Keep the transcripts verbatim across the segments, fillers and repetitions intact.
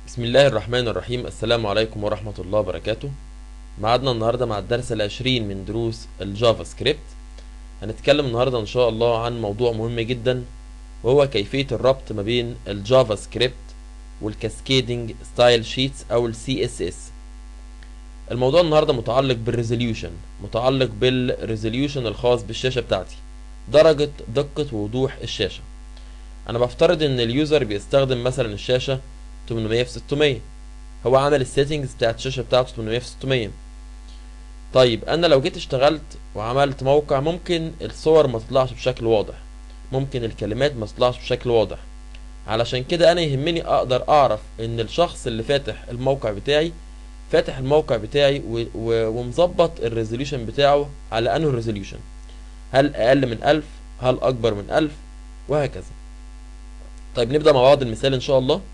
بسم الله الرحمن الرحيم. السلام عليكم ورحمة الله وبركاته. معادنا النهاردة مع الدرس العشرين من دروس الجافا سكريبت. هنتكلم النهاردة إن شاء الله عن موضوع مهم جدا، وهو كيفية الربط ما بين الجافا سكريبت والكاسكيدنج ستايل شيتس أو ال سي إس إس. الموضوع النهاردة متعلق بالريزوليوشن، متعلق بالريزوليوشن الخاص بالشاشة بتاعتي، درجة دقة ووضوح الشاشة. أنا بفترض إن اليوزر بيستخدم مثلا الشاشة تمنمية في ستمية، هو عمل السيتنجز بتاعت الشاشة بتاعته تمنمية في ستمية. طيب أنا لو جيت اشتغلت وعملت موقع، ممكن الصور ما تطلعش بشكل واضح، ممكن الكلمات ما تطلعش بشكل واضح. علشان كده أنا يهمني أقدر أعرف إن الشخص اللي فاتح الموقع بتاعي فاتح الموقع بتاعي ومظبط الريزوليوشن بتاعه على أنه الريزوليوشن، هل أقل من ألف، هل أكبر من ألف، وهكذا. طيب نبدأ مع بعض المثال إن شاء الله.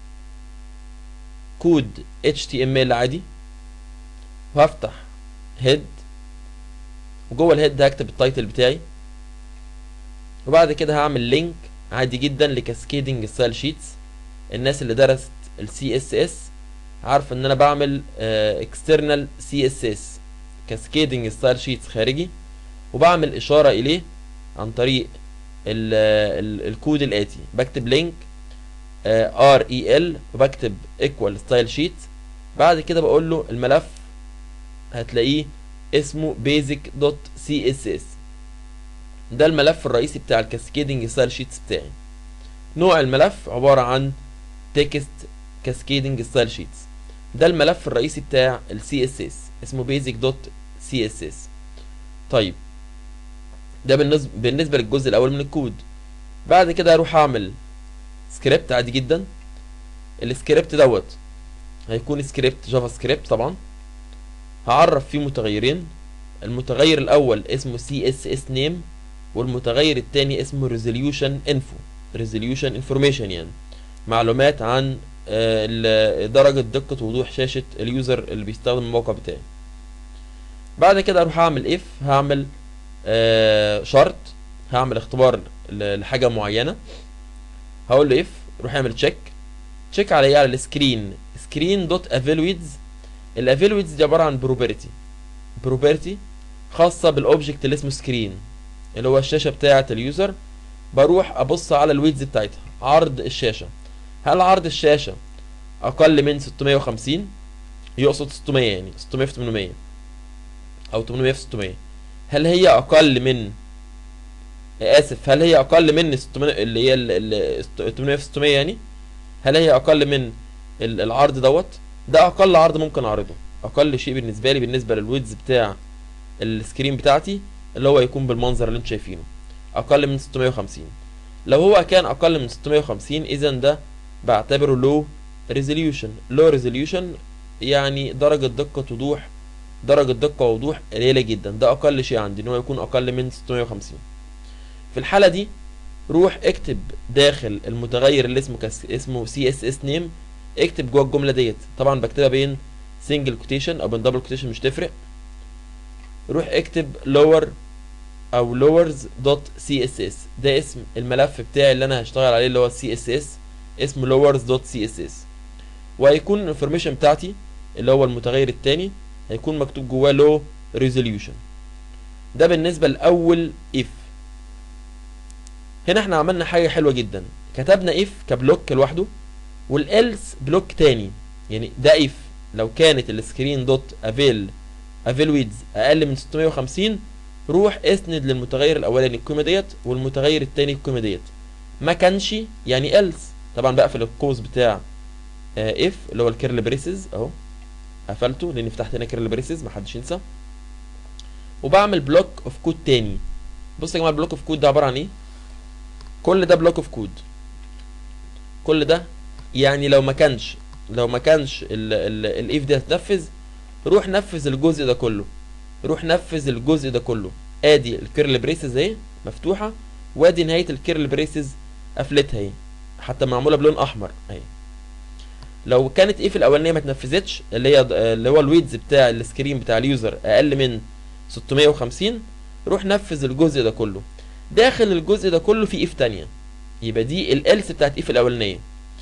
كود إتش تي إم إل عادي، وهفتح هيد، وجوه الهيد هكتب التايتل بتاعي، وبعد كده هعمل لينك عادي جدا لكاسكيدنج ستايل شيتس. الناس اللي درست السي اس اس عارفه ان انا بعمل اكسترنال سي اس اس كاسكيدنج ستايل شيتس خارجي، وبعمل اشاره اليه عن طريق ال ال الكود الاتي. بكتب لينك ار اي ال وبكتب ايكوال ستايل شيت، بعد كده بقول له الملف هتلاقيه اسمه basic دوت سي اس اس. ده الملف الرئيسي بتاع الكاسكيدنج ستايل شيتس بتاعي. نوع الملف عبارة عن تكست كاسكيدنج ستايل شيتس. ده الملف الرئيسي بتاع السي اس اس، اسمه basic دوت سي اس اس. طيب ده بالنسبة بالنسبة للجزء الأول من الكود. بعد كده هروح أعمل سكريبت عادي جدا. السكريبت دوت هيكون سكريبت جافا سكريبت طبعا. هعرف فيه متغيرين، المتغير الاول اسمه سي اس اس نيم، والمتغير الثاني اسمه ريزوليوشن انفو، ريزوليوشن انفورميشن، يعني معلومات عن درجة دقة ووضوح شاشة اليوزر اللي بيستخدم الموقع بتاعي. بعد كده اروح اعمل اف، هعمل شرط، هعمل اختبار لحاجة معينة. هقول له اف، روح اعمل تشيك. تشيك على ايه؟ على السكرين، سكرين دوت افيلويدز. الافيلويدز دي عباره عن بروبرتي بروبرتي خاصه بالاوبجكت اللي اسمه سكرين، اللي هو الشاشه بتاعه اليوزر. بروح ابص على الويدز بتاعتها، عرض الشاشه. هل عرض الشاشه اقل من ستمية وخمسين؟ يقصد ستمية، يعني ستمية في تمنمية او تمنمية في ستمية. هل هي اقل من اسف هل هي اقل من ستمية اللي هي تمنمية في ستمية؟ يعني هل هي اقل من العرض دوت؟ ده اقل عرض ممكن اعرضه، اقل شيء بالنسبه لي بالنسبه للويدز بتاع السكرين بتاعتي، اللي هو يكون بالمنظر اللي انتم شايفينه، اقل من ستمية وخمسين. لو هو كان اقل من ستمية وخمسين، اذا ده بعتبره لو ريزوليوشن. لو ريزوليوشن يعني درجه دقه وضوح درجه دقه ووضوح قليله جدا. ده اقل شيء عندي ان هو يكون اقل من ستمية وخمسين. في الحاله دي روح اكتب داخل المتغير اللي اسمه كس... اسمه سي اس اس نيم، اكتب جوه الجمله ديت. طبعا بكتبها بين سنجل كوتيشن او بين دبل كوتيشن، مش تفرق. روح اكتب lower او lowers دوت سي اس اس. ده اسم الملف بتاعي اللي انا هشتغل عليه، اللي هو السي اس اس، اسمه lowers دوت سي اس اس. وهيكون الانفورميشن بتاعتي اللي هو المتغير الثاني هيكون مكتوب جواه low resolution. ده بالنسبه لاول if. هنا احنا عملنا حاجه حلوه جدا، كتبنا if كبلوك لوحده، والelse بلوك تاني. يعني ده if لو كانت السكرين دوت افيل افيلويدز اقل من ستمية وخمسين، روح اسند للمتغير الاولاني القيمه ديت، والمتغير الثاني القيمه ديت. ما كانش يعني else. طبعا بقفل القوس بتاع if اللي هو الكيرل بريسز اهو، قفلته لاني فتحت هنا كيرل بريسز، محدش ينسى. وبعمل بلوك اوف كود تاني. بصوا يا جماعه، البلوك اوف كود ده عباره عن ايه؟ كل ده بلوك اوف كود، كل ده يعني لو ما كانش لو ما كانش الاف دي هتنفذ، روح نفذ الجزء ده كله، روح نفذ الجزء ده كله. ادي الكيرل بريسز اهي مفتوحه، وادي نهايه الكيرل بريسز قفلتها اهي، حتى معموله بلون احمر اهي. لو كانت ايه في الاولانيه ما اتنفذتش، اللي هي اللي هو الويدز بتاع السكرين بتاع اليوزر اقل من ستمية وخمسين، روح نفذ الجزء ده كله. داخل الجزء ده كله في اف تانية، يبقى دي الالس بتاعت اف الاولانيه.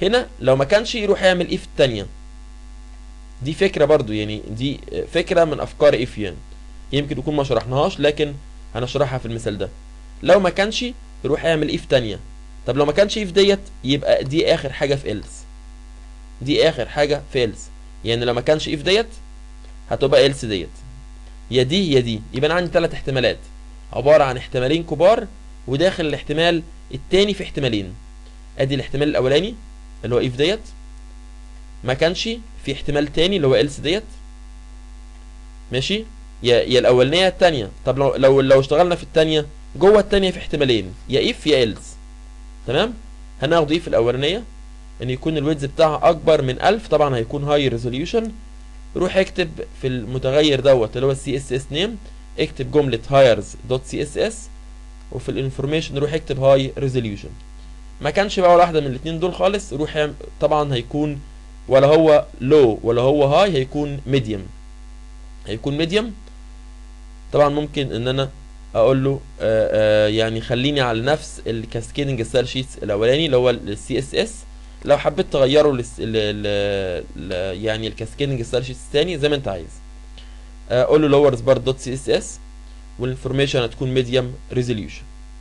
هنا لو ما كانش يروح يعمل اف التانية. دي فكرة برضو، يعني دي فكرة من افكار اف، يعني يمكن يكون ما شرحناهاش لكن هنشرحها في المثال ده. لو ما كانش يروح يعمل اف تانية. طب لو ما كانش اف ديت يبقى دي اخر حاجة في else، دي اخر حاجة في else. يعني لو ما كانش اف ديت هتبقى else ديت، يا دي يا دي. يبقى انا عندي ثلاث احتمالات عبارة عن احتمالين كبار، وداخل الاحتمال التاني في احتمالين. ادي الاحتمال الاولاني اللي هو اف ديت، ما كانش في احتمال تاني اللي هو else ديت، ماشي، يا يا الاولانيه يا الثانيه. طب لو لو لو اشتغلنا في الثانيه، جوه الثانيه في احتمالين، يا اف يا else. تمام. هناخد ايه في الاولانيه؟ ان يكون الويدز بتاعها اكبر من ألف، طبعا هيكون هاي ريزوليوشن. روح اكتب في المتغير دوت اللي هو السي اس اس نيم، اكتب جمله هايرز دوت سي اس اس، وفي الانفورميشن روح اكتب هاي ريزوليوشن. ما كانش بقى ولا واحده من الاثنين دول خالص، روح يعمل طبعا هيكون ولا هو لو ولا هو هاي، هيكون ميديوم، هيكون ميديوم. طبعا ممكن ان انا اقول له آآ آآ يعني خليني على نفس الكاسكيدنج ستايل شيتس الاولاني اللي هو السي اس اس. لو حبيت تغيره لس... ل... ل... ل... يعني الكاسكيدنج ستايل شيتس الثاني زي ما انت عايز، اقول له لورز بار دوت سي اس اس، والانفورميشن هتكون ميديوم ريزوليوشن.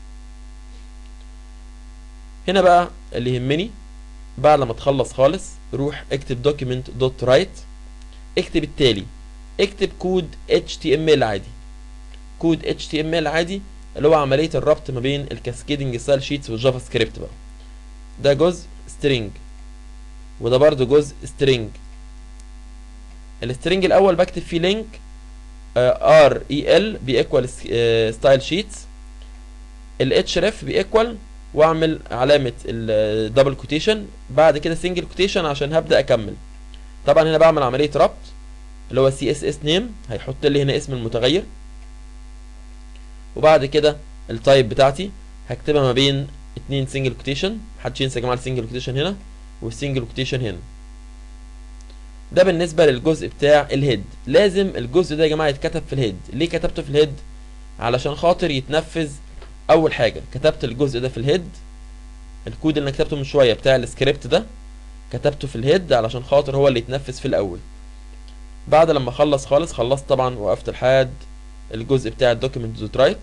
هنا بقى اللي يهمني بعد لما تخلص خالص، روح اكتب دوكيمنت دوت رايت، اكتب التالي، اكتب كود اتش تي ام ال عادي، كود اتش تي ام ال عادي اللي هو عمليه الربط ما بين الكاسكيدنج ستايل شيتس والجافا سكريبت بقى. ده جزء سترينج وده برضو جزء سترينج. السترينج الاول بكتب فيه لينك ار اي ال بيكوال ستايل شيتس، الاتش ريف بيكوال، واعمل علامه الدبل كوتيشن، بعد كده سنجل كوتيشن عشان هبدا اكمل. طبعا هنا بعمل عمليه ربط اللي هو سي اس اس نيم، هيحط لي هنا اسم المتغير، وبعد كده التايب بتاعتي هكتبها ما بين اتنين سنجل كوتيشن. محدش ينسى يا جماعه السنجل كوتيشن هنا والسنجل كوتيشن هنا. ده بالنسبه للجزء بتاع الهيد. لازم الجزء ده يا جماعه يتكتب في الهيد. ليه كتبته في الهيد؟ علشان خاطر يتنفذ. اول حاجه كتبت الجزء ده في الهيد، الكود اللي انا كتبته من شويه بتاع السكريبت ده كتبته في الهيد علشان خاطر هو اللي يتنفذ في الاول. بعد لما اخلص خالص، خلصت طبعا وقفت لحد الجزء بتاع الدوكيمنت دوت رايت،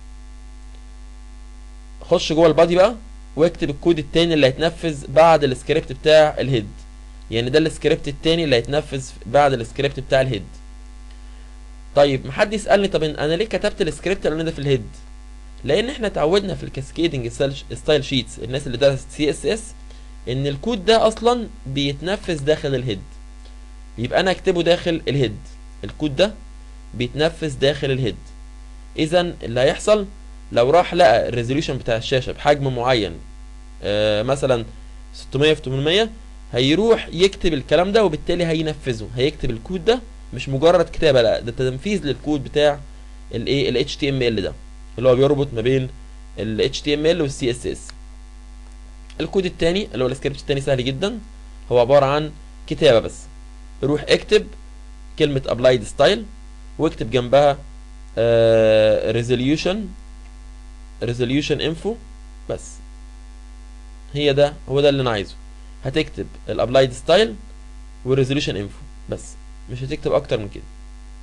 خش جوه البادي بقى واكتب الكود التاني اللي هيتنفذ بعد السكريبت بتاع الهيد. يعني ده السكريبت التاني اللي هيتنفذ بعد السكريبت بتاع الهيد. طيب محد يسالني طب انا ليه كتبت السكريبت اللي ده في الهيد؟ لان احنا اتعودنا في الكاسكيدنج ستايل شيتس، الناس اللي درست سي اس اس، ان الكود ده اصلا بيتنفذ داخل الهيد. يبقى انا اكتبه داخل الهيد، الكود ده بيتنفذ داخل الهيد. اذا اللي هيحصل لو راح لقى الريزوليوشن بتاع الشاشه بحجم معين، آه مثلا ستمية في تمنمية، هيروح يكتب الكلام ده وبالتالي هينفذه، هيكتب الكود ده، مش مجرد كتابه، لا ده تنفيذ للكود بتاع الايه ال اتش تي ام ال ده اللي هو بيربط ما بين ال اتش تي ام ال وال سي اس اس. الكود التاني اللي هو السكريبت التاني سهل جدا، هو عباره عن كتابه بس. روح اكتب كلمه ابلايد ستايل واكتب جنبها ريزوليوشن ريزوليوشن انفو بس. هي ده هو ده اللي انا عايزه. هتكتب الابلايد ستايل والريزوليوشن انفو بس، مش هتكتب اكتر من كده.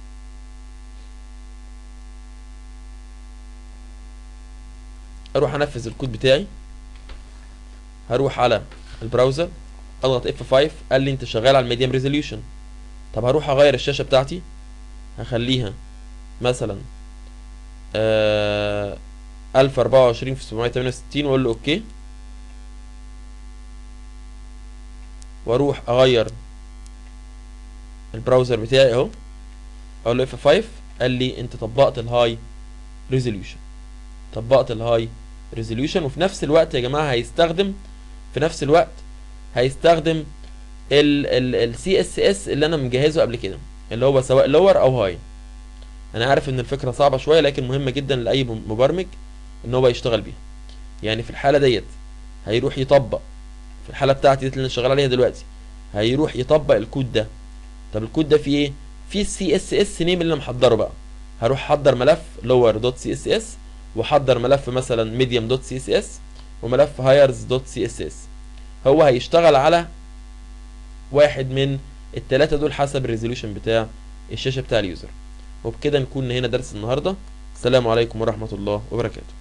اروح انفذ الكود بتاعي، هروح على البراوزر اضغط اف خمسة، قال لي انت شغال على الميديم ريزوليوشن. طب هروح اغير الشاشه بتاعتي، هخليها مثلا آه ألف وأربعة وعشرين في سبعمية وتمانية وستين واقول له اوكي، واروح اغير البراوزر بتاعي اهو، اقول له اف خمسة، قال لي انت طبقت الهاي ريزوليوشن، طبقت الهاي ريزوليوشن. وفي نفس الوقت يا جماعه هيستخدم في نفس الوقت هيستخدم ال سي اس اس اللي انا مجهزه قبل كده، اللي هو سواء لور او هاي. انا عارف ان الفكره صعبه شويه لكن مهمه جدا لاي مبرمج ان هو يشتغل بيها. يعني في الحاله ديت هيروح يطبق، في الحاله بتاعتي دي اللي انا شغال عليها دلوقتي، هيروح يطبق الكود ده. طب الكود ده فيه ايه؟ فيه السي اس اس نيم اللي انا محضره بقى. هروح احضر ملف lower دوت سي اس اس، واحضر ملف مثلا medium دوت سي اس اس، وملف hires دوت سي اس اس. هو هيشتغل على واحد من التلاتة دول حسب الريزوليوشن بتاع الشاشة بتاع اليوزر. وبكده نكون هنا درس النهاردة. السلام عليكم ورحمة الله وبركاته.